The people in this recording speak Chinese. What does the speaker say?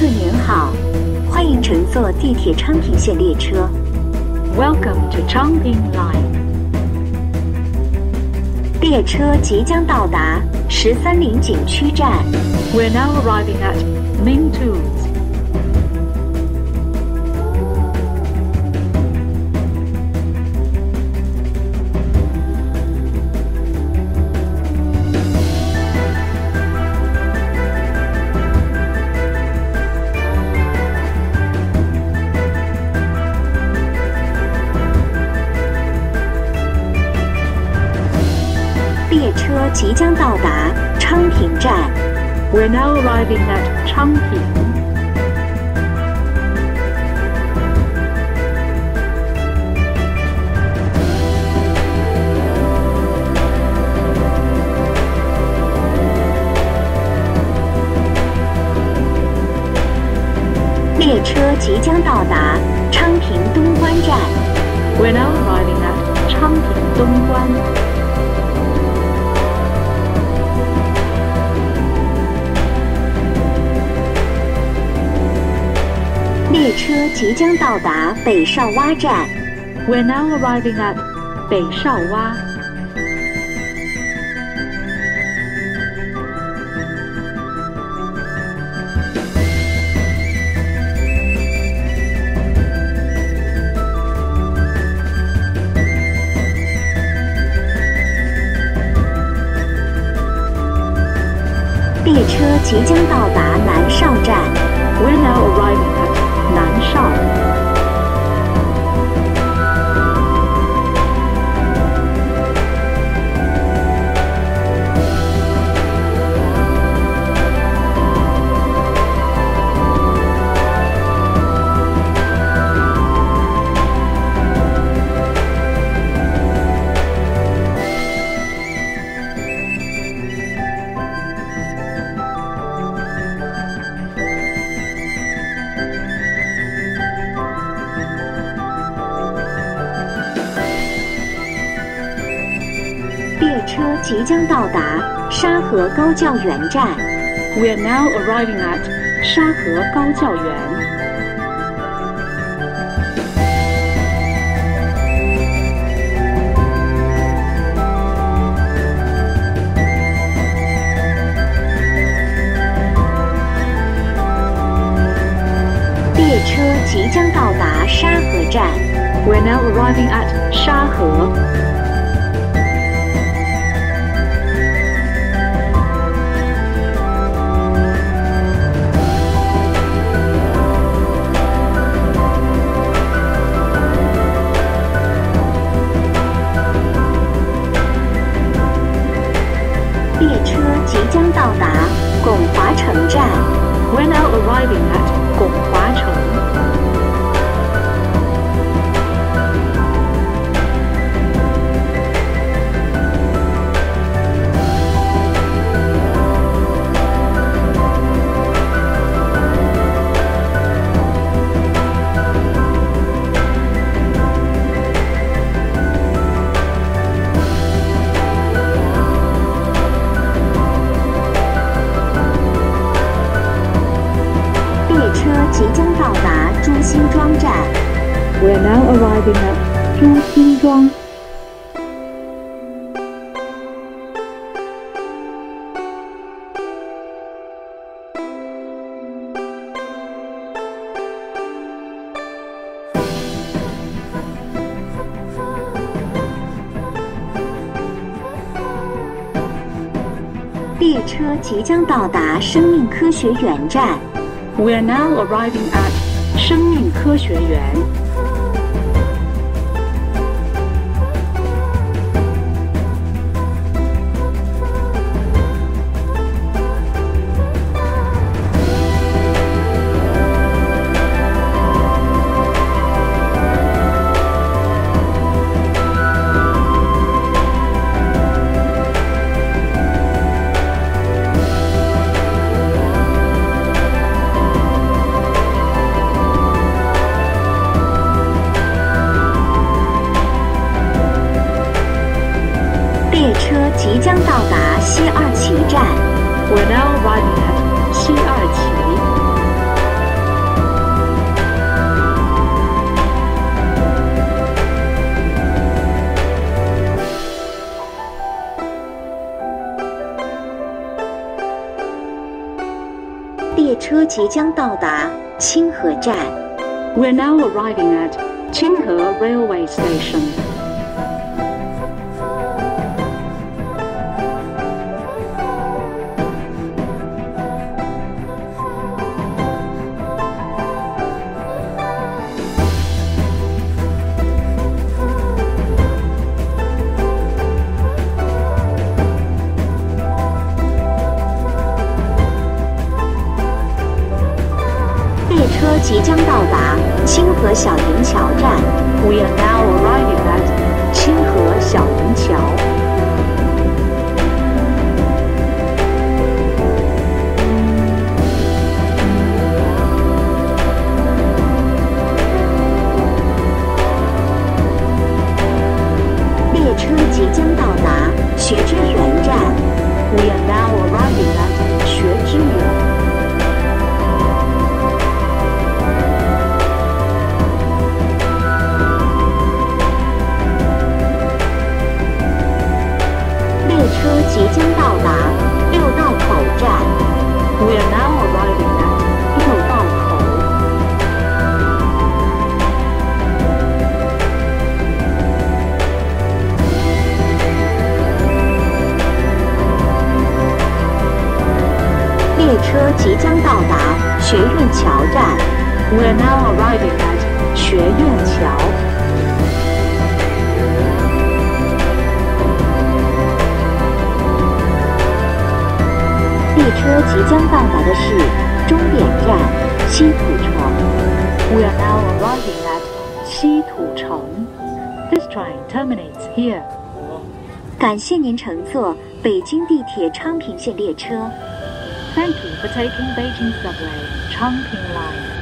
客您好，欢迎乘坐地铁昌平线列车。Welcome to Changping Line。列车即将到达13陵景区站。We're now arriving at Mingtu。列车即将到达昌平站。We're now arriving at Changping。列车即将到达昌平东关站。We're now arriving at 昌平东关。列车即将到达北少洼站。We're now arriving at 北少洼。列车即将到达南少站。We're now arriving at 南少。列车即将到达沙河高教园站。We're now arriving at 沙河高教园。列车即将到达沙河站。We're now arriving at 沙河。列车即将到达拱华城站。We're now arriving at 拱华城。即将到达朱辛庄站。We're now arriving at 朱辛庄。列车即将到达生命科学园站。We're now arriving at 生命科学园。列车即将到达西二旗站。We're now arriving at 西二旗。 车即将到达清河站。 We're now arriving at Qinghe Railway Station. 列车即将到达清河小银桥站。 We are now arriving at 清河小银桥。 列车即将到达学之园站。 We are now arriving at 学之园。 列车即将到达六道口站。 We are now arriving at 六道口。 列车即将到达学院桥站。 We are now arriving at 学院桥。 列车即将到达的是终点站西土城。 We are now arriving at 西土城。This train terminates here. 感谢您乘坐北京地铁昌平线列车。 Thank you for taking Beijing Subway Changping Line.